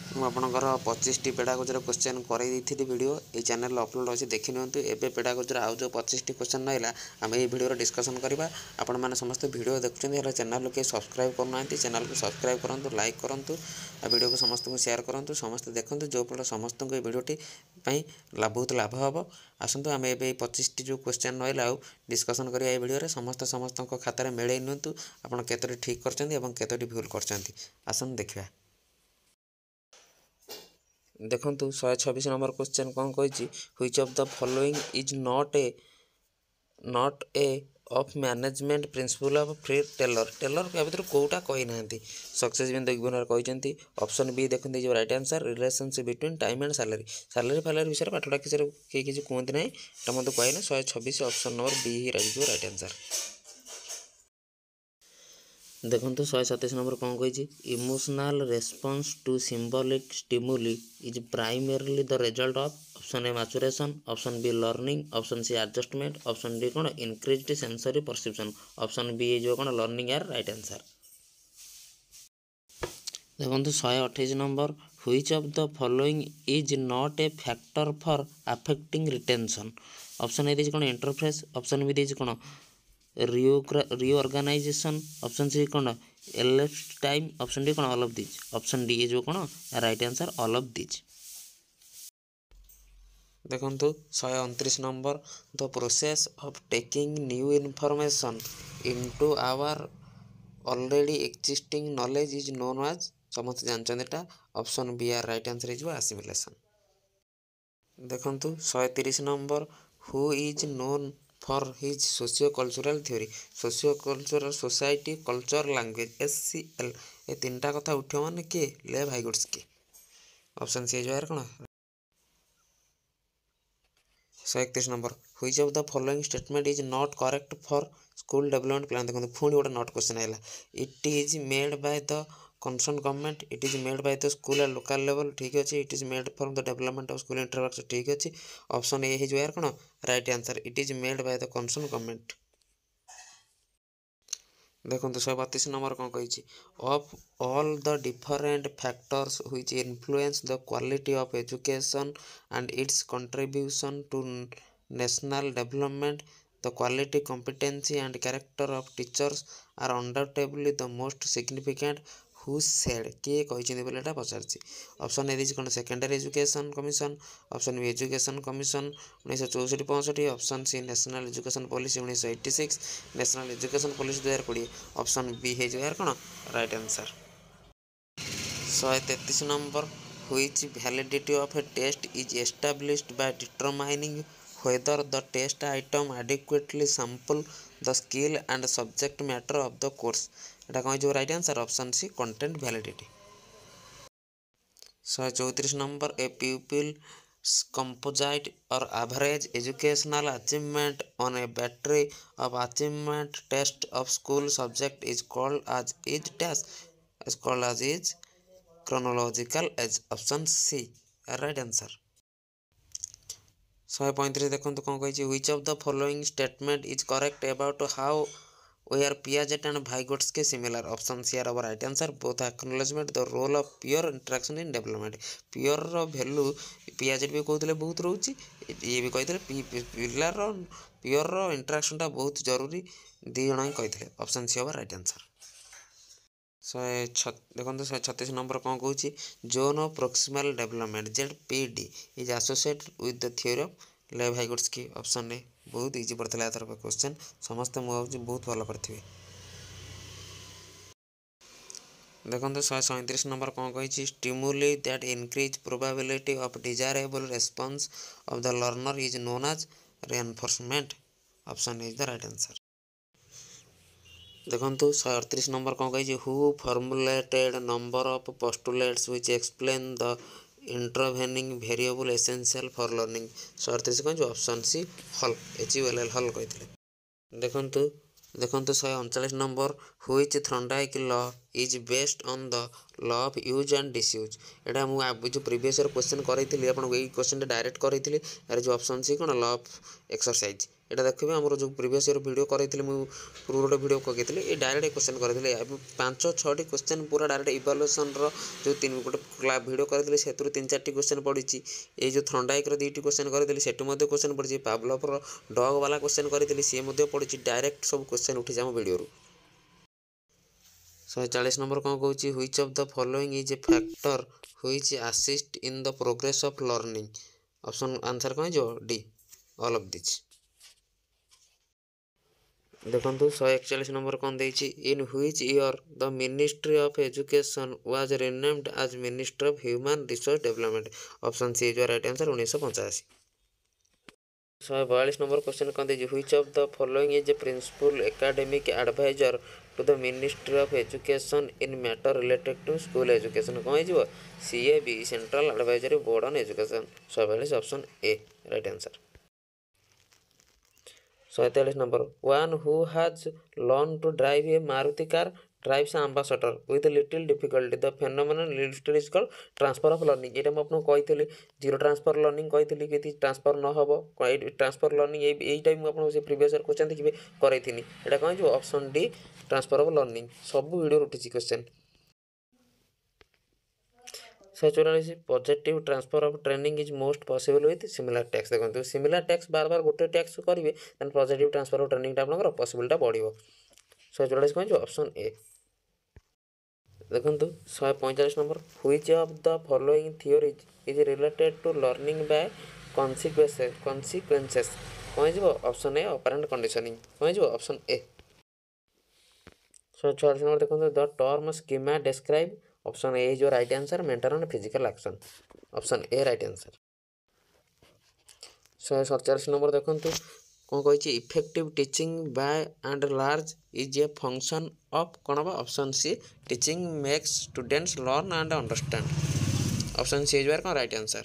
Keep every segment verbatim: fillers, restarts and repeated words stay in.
मुझे पच्चीस टी पेडागोजर क्वेश्चन कर वीडियो ये चैनल अपलोड अच्छी देखी नियंतु एबे पेडागोजर आउ जो पच्चीस टी क्वेश्चन रहा आम ये वीडियो डिस्कसन करवा आपण मैंने समस्त वीडियो देखुं चैनल के सब्सक्राइब करना चैनल को सब्सक्राइब करूँ लाइक करूँ वीडियो को समस्त को शेयर करूँ समस्त देखते जो फल समस्त को वीडियोटी बहुत लाभ हम आसतु आम ए पच्चीस टी जो क्वेश्चन रहा डिस्कसन करिया ये वीडियो समस्त समस्त खातार मिलई नियंतु आपड़ केतोटी ठीक करते भूल कर आसन देखा देखु शहे छब्बीस नंबर क्वेश्चन कौन कही which of the following is not a not a of management principle of free Taylor Taylor या भर कौटा कही ना सक्सेस बिंदु गिवनर कहते ऑप्शन बी देखते जो right answer relationship between time and salary salary फैलरी विषय पाठटा किसी किए किसी कहते ना तो मतलब कहना शहे छब्बीस ऑप्शन नंबर बी ही रही राइट आंसर देखो शहे सतैश नंबर कौन कही emotional response to symbolic stimuli is primarily the result of option A maturation option B learning option C adjustment option D कौन increased sensory perception option B जो कौन learning यार right answer देखो शहे अठाईस number which of the following is not a factor for affecting retention option A देती कौन interface option B देती कौन रिओर्गानाइजेशन ऑप्शन सी कौन एलेप्स्ड टाइम ऑप्शन डी कौन all of this option D जो कौन right answer all of this देखु शहे उनतीस number the process of taking new information into our already existing knowledge is known as समस्त जानते option B are right answer is assimilation देखु शहे तीस number who is known for his socio cultural theory socio cultural society culture language S C L ये तीन टा कथा उठे मैंने किए ले भाईगुड्सकी ऑप्शन सी जो है कौन शहे इकतीस number which of the following statement is not correct for school development plan देखो पुणी गोटे नोट क्वेश्चन है it is made by the concern government it is made by the school and local level ठीक अच्छे it is made for the development of school infrastructure ठीक अच्छे option A जो यार कौन right answer it is made by the concern government देखो शहे बतीस नंबर कौन कही of all the different factors which influence the quality of education and its contribution to national development the quality competency and character of teachers are undoubtedly the most significant who said किए कहते बोले पचार option A दी कौन secondary education commission option B education commission उन्नीस चौसठ पैंसठ option C national education policy उन्नीस eighty six national education policy दो हज़ार कोड़े ऑप्शन बी है जो यार कौन राइट आंसर शहे तैंतीस number which validity of a test is established by determining whether the test item adequately sample the skill and subject matter of the course एटा कौन जो right answer option C content validity शहे चौंतीस number a pupil composite or average educational achievement on a battery of achievement test of school subject is called as is dash is called as is chronological as option C right answer शहे पैंतीस देखो कौन कही which of the following statement is correct about how were Piaget and Vygotsky similar option C are right answer both acknowledgement the role of peer interaction in development peer value Piaget भी कहते बहुत रोचे ये भी कहते पिलार pure interaction बहुत जरूरी दी जन ही कहते ऑप्शन सी हम राइट आंसर शहे देखो शहे छत्तीस नंबर कौन कौन zone of proximal development Z P D is associated with the theory of Lev Vygotsky option A बहुत इजी पड़ता है यार क्वेश्चन समस्त मुझे बहुत भल करेंगे देखो शहे सैंतीस नंबर कौन कही stimuli that increase probability of desirable response of the learner is known as reinforcement option is the right answer देखो शहे अड़तीस नंबर कौन कही who formulated number of postulates which explain the intervening variable essential for learning शहे अड़तीस कौन option C हल H U L L हल कहते देखु देखो शहे अड़चाश number which thermodynamic law is based on the law of use and disuse एटा मुझे जो प्रीवियस क्वेश्चन करी आपको यही क्वेश्चन डायरेक्ट करी यार जो ऑप्शन सी कौन लॉ ऑफ एक्सरसाइज এটা ଦେଖିବେ ଆମର ଯେଉଁ ପ୍ରିଭିୟସ୍ ଇୟର ଭିଡ଼ିଓ କରିଥିଲି ମୁଁ ପୂର୍ବ ଗୋଟେ ଭିଡ଼ିଓ ପକାଇଥିଲି ଏ ଡାଇରେକ୍ଟ କ୍ୱେଶ୍ଚନ୍ କରିଥିଲି ପାଞ୍ଚ ଛଅଟି କ୍ୱେଶ୍ଚନ୍ ପୁରା ଡାଇରେକ୍ଟ ଇଭାଲୁଏସନ୍ର ଯେଉଁ ତିନି ଗୋଟେ ଭିଡ଼ିଓ କରିଥିଲି ସେଥିରୁ ତିନି ଚାରିଟି କ୍ୱେଶ୍ଚନ୍ ପଡ଼ିଛି। ଏଇ ଯେଉଁ ଥଣ୍ଡାଇକର ଦୁଇଟି କ୍ୱେଶ୍ଚନ୍ କରିଥିଲି ସେଠୁ ମଧ୍ୟ କ୍ୱେଶ୍ଚନ୍ ପଡ଼ିଛି। ପାଭଲଭର ଡଗ୍ ବାଲା କ୍ୱେଶ୍ଚନ୍ କରିଥିଲି ସିଏ ମଧ୍ୟ ପଡ଼ିଛି। ଡାଇରେକ୍ଟ ସବୁ କ୍ୱେଶ୍ଚନ୍ ଉଠିଛି ଆମ ଭିଡ଼ିଓରୁ। ଶହେ ଚାଳିଶ ନମ୍ବର କ'ଣ କହୁଛି which of the following is a factor which assist in the progress of learning. Option answer କ'ଣ ହେଇଯିବ ଡି ଅଲ୍ ଅଫ୍ ଦିସ୍। ଦେଖନ୍ତୁ ଶହେ ଏକଚାଳିଶ ନମ୍ବର କ'ଣ ଦେଇଛି in which year the ministry of education was renamed as ministry of human resource development. Option C ହେଇଯିବ right answer ଉଣେଇଶହ ପଞ୍ଚାଅଶୀ। ଶହେ ବୟାଳିଶ ନମ୍ବର କ୍ୱେଶ୍ଚନ୍ କ'ଣ ଦେଇଛି which of the following is a principal academic adviser to the ministry of education in matter related to school education. କ'ଣ ହେଇଯିବ C A B central advisory board on education. ଶହେ ବୟାଳିଶ ଅପସନ୍ ଏ ରାଇଟ୍ ଆନ୍ସର୍। ଶହେ ତେୟାଳିଶ number one who has learn to drive a Maruti car drives Ambassador with little difficulty the phenomenon listed is called transfer of learning. ଏଇଟା ମୁଁ ଆପଣଙ୍କୁ କହିଥିଲି zero transfer learning କହିଥିଲି କିଛି transfer ନ ହେବ ଟ୍ରାନ୍ସଫର୍ ଲର୍ଣ୍ଣିଂ ଏଇ ଏଇଟା ମୁଁ ଆପଣଙ୍କୁ ସେ ପ୍ରିଭିୟସ୍ ଇୟର୍ କ୍ୱେଶ୍ଚନ୍ ଦେଖିବେ କରାଇଥିଲି। ଏଇଟା କ'ଣ ହେଇଯିବ option D transfer of learning. ସବୁ ଭିଡ଼ିଓରେ ଉଠିଛି କ୍ୱେଶ୍ଚନ୍। ଶହେ ଚଉରାଳିଶ positive transfer of training is most possible with similar tasks. ଦେଖନ୍ତୁ ସିମିଲାର ଟ୍ୟାକ୍ସ ବାର ବାର ଗୋଟେ ଟ୍ୟାକ୍ସ କରିବେ ଦେନ୍ ପଜିଟିଭ୍ ଟ୍ରାନ୍ସଫର୍ ଅଫ୍ ଟ୍ରେନିଂଟା ଆପଣଙ୍କର ପସିବିଲିଟା ବଢ଼ିବ। ଶହେ ଚଉରାଳିଶ କ'ଣ ହେଇଯିବ ଅପସନ୍ ଏ। ଦେଖନ୍ତୁ ଶହେ ପଇଁଚାଳିଶ number which of the following theories is related to learning by consequences consequences. କ'ଣ ହେଇଯିବ ଅପସନ୍ ଏ ଅପାରେଣ୍ଟ କଣ୍ଡିସନିଂ। କ'ଣ ହେଇଯିବ ଅପସନ୍ ଏ। ଶହେ ଛୟାଳିଶ ନମ୍ବର ଦେଖନ୍ତୁ the term schema describe. Option A ହେଇଯିବ right answer mental and physical action. Option A right answer. ଶହେ ସତଚାଳିଶ ନମ୍ବର ଦେଖନ୍ତୁ କ'ଣ କହିଛି effective teaching by and large is a function of କ'ଣ ହେବ option C teaching makes students learn and understand. Option C ହେଇଯିବାର କ'ଣ ରାଇଟ୍ ଆନ୍ସର୍।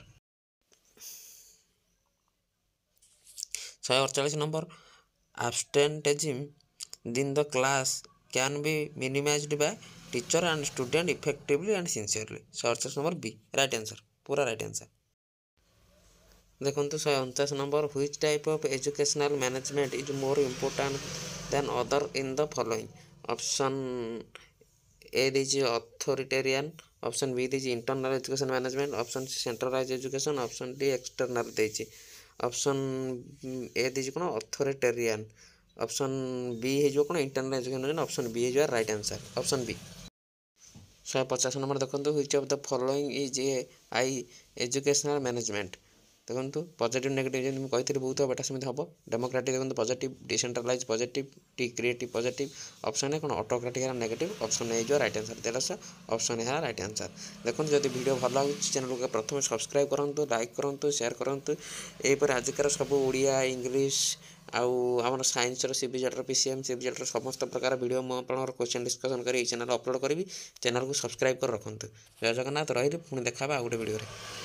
ଶହେ ଅଠଚାଳିଶ number absenteeism in the class can be minimised by teacher and student effectively and sincerely. ଶହେ ଅଠଚାଳିଶ number B right answer ପୁରା right answer. ଦେଖନ୍ତୁ ଶହେ ଅଣଚାଶ number which type of educational management is more important than other in the following. Option A ଦେଇଛି authoritarian. Option B ଦେଇଛି internal education management. Option C centralise education. Option D external ଦେଇଛି। Option A ଦେଇଛି କ'ଣ ଅଥୋରିଟେରିଆନ୍। Option ବି ହେଇଯିବ କ'ଣ internal education. Option B ହେଇଯିବ right answer option B. ଶହେ ପଚାଶ ନମ୍ବର ଦେଖନ୍ତୁ which of the following is a I educational management. ଦେଖନ୍ତୁ ପଜିଟିଭ୍ ନେଗେଟିଭ୍ ଯେମିତି ମୁଁ କହିଥିଲି ବହୁତ ହେବ ଏଟା ସେମିତି ହେବ। ଡେମୋକ୍ରାଟିକ୍ ଦେଖନ୍ତୁ positive, decentralise positive, T creative positive. Option A କ'ଣ ଅଟୋକ୍ରାଟିକ୍ ହେଲା ନେଗେଟିଭ୍। ଅପସନ୍ ଏ ହେଇଯିବ ରାଇଟ୍ ଆନ୍ସର୍ ତେରଶହ। ଅପସନ୍ ଏ ହେଲା ରାଇଟ୍ ଆନ୍ସର୍। ଦେଖନ୍ତୁ ଯଦି ଭିଡ଼ିଓ ଭଲ ଲାଗୁଛି ଚ୍ୟାନେଲକୁ ପ୍ରଥମେ ସବସ୍କ୍ରାଇବ୍ କରନ୍ତୁ, ଲାଇକ୍ କରନ୍ତୁ, ସେୟାର କରନ୍ତୁ। ଏହିପରି ଆଜିକାର ସବୁ ଓଡ଼ିଆ ଇଂଲିଶ ଆଉ ଆମର ସାଇନ୍ସର ସିବିଜେଡ଼ର ପିସିଏମ୍ ସିବିଜେଡ଼ର ସମସ୍ତ ପ୍ରକାର ଭିଡ଼ିଓ ମୁଁ ଆପଣଙ୍କର କ୍ୱେଶ୍ଚନ୍ ଡିସ୍କସନ୍ କରି ଏଇ ଚ୍ୟାନେଲ୍ ଅପଲୋଡ଼ କରିବି। ଚ୍ୟାନେଲକୁ ସବସ୍କ୍ରାଇବ୍ କରି ରଖନ୍ତୁ। ଜୟ ଜଗନ୍ନାଥ ରହିଲି ପୁଣି ଦେଖା ହେବା ଆଉ ଗୋଟେ ଭିଡ଼ିଓରେ।